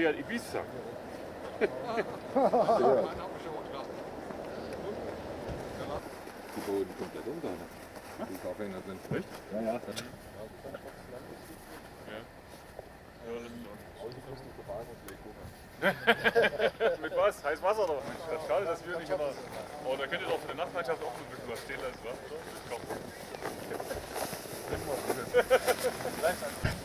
an Ibiza. Die Boden komplett unter. Die Aufhänger sind. Echt? Ja, ja. Mit was? Heiß Wasser oder was? Schade, dass wir nicht immer. Oh, da könnt ihr doch für die Nachtmannschaft auch ein bisschen was stehen lassen, wa?